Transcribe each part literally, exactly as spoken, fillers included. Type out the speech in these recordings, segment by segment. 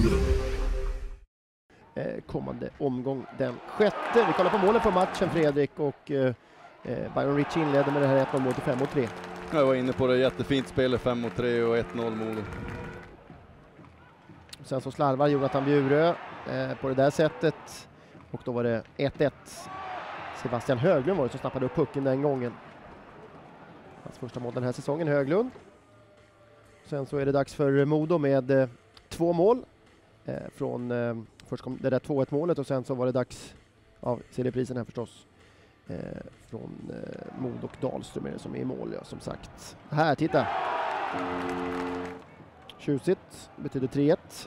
Kommande omgång den sjätte. Vi kollar på målen för matchen, Fredrik, och eh, Byron Ritchie inledde med det här ett noll mål till fem mot tre. Jag var inne på det, jättefint spel, fem mot tre och ett noll mål. Sen så slarvar Jonathan Bjurö eh, på det där sättet, och då var det ett ett. Sebastian Höglund var det som snappade upp pucken den gången. Hans första mål den här säsongen, Höglund. Sen så är det dags för Modo med eh, två mål. Eh, från, eh, först kom det där två ett målet, och sen så var det dags av ja, serieprisen här förstås. Eh, från eh, Modo och Dahlström är det som är i mål, ja, som sagt. Här, titta! Tjusigt, betyder tre ett.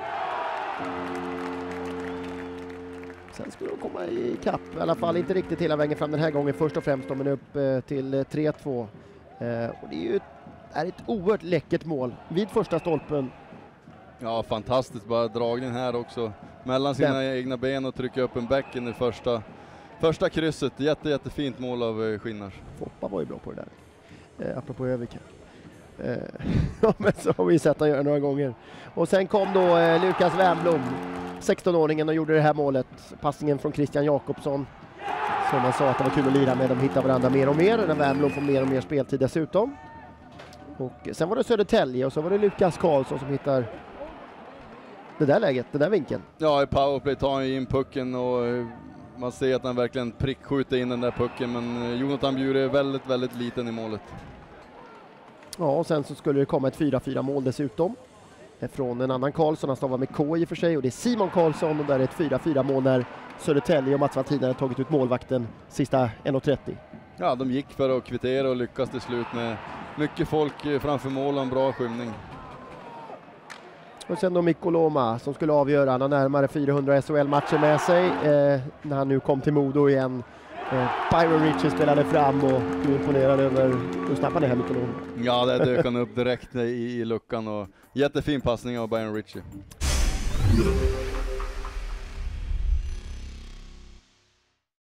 Sen skulle de komma i kapp, i alla fall inte riktigt hela vägen fram den här gången först och främst, men upp eh, till tre två. Eh, och det är ju är ett oerhört läckert mål vid första stolpen. Ja, fantastiskt, bara dragning här också mellan sina den. egna ben och trycka upp en backen i första, första krysset. Jätte, jättefint mål av eh, Skinnars. Foppa var ju bra på det där, eh, apropå Övika. Eh, ja, men så har vi sett han göra några gånger. Och sen kom då eh, Lukas Wernbloom, sexton-åringen, och gjorde det här målet. Passningen från Christian Jakobsson. Som man sa att det var kul att lira med, de hittar varandra mer och mer. När Wernbloom får mer och mer speltid dessutom. Och sen var det Södertälje, och så var det Lukas Karlsson som hittar det där läget, den där vinkeln. Ja, i powerplay tar han in pucken, och man ser att han verkligen prickskjuter in den där pucken. Men Jonathan Bjure är väldigt, väldigt liten i målet. Ja, och sen så skulle det komma ett fyra fyra mål dessutom. Från en annan Karlsson, han stavar med K i och för sig, och det är Simon Karlsson, och där är ett fyra fyra mål när Södertälje och Mats Valtin hade tagit ut målvakten sista en trettio. Ja, de gick för att kvittera och lyckas till slut med mycket folk framför mål och en bra skymning. Och sen då Mikko Loma som skulle avgöra, han har närmare fyrahundra S H L-matcher med sig eh, när han nu kom till Modo igen. Eh, Byron Ritchie spelade fram, och du är imponerad över hur snabbt han är här, Mikko Loma. Ja, det dök han upp direkt i, i luckan, och jättefin passning av Byron Ritchie.